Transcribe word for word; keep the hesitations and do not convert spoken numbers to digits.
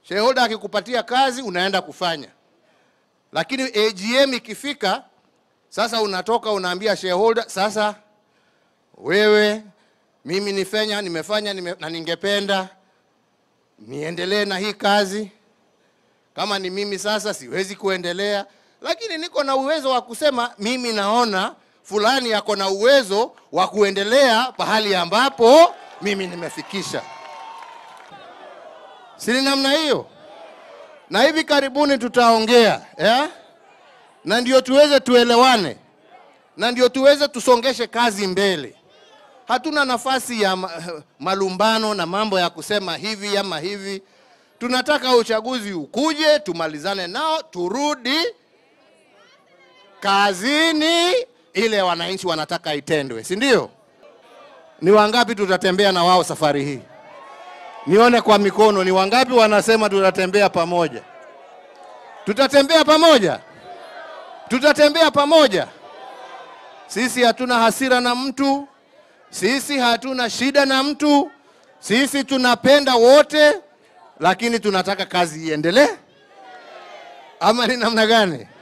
Shareholder akikupatia kazi unaenda kufanya. Lakini A G M ikifika, sasa unatoka unaambia shareholder, sasa wewe mimi nifanya nimefanya nime, na ningependa niendelee na hii kazi. Kama ni mimi sasa siwezi kuendelea, lakini niko na uwezo wa kusema mimi naona fulani yako na uwezo wa kuendelea pahali ambapo mimi nimefikisha. Si namna hiyo? Na hivi karibuni tutaongea, eh? Na ndio tuweze tuelewane. Na ndio tuweze tusongeshe kazi mbele. Hatuna nafasi ya malumbano na mambo ya kusema hivi ama hivi. Tunataka uchaguzi ukuje, tumalizane nao, turudi kazini ile wananchi wanataka itendwe, si ndio? Ni wangapi tutatembea na wao safari hii? Nione kwa mikono, ni wangapi wanasema tutatembea pamoja? Tutatembea pamoja? Tutatembea pamoja. Sisi hatuna hasira na mtu. Sisi hatuna shida na mtu. Sisi tunapenda wote, lakini tunataka kazi iendelee. Ama ni namna gani?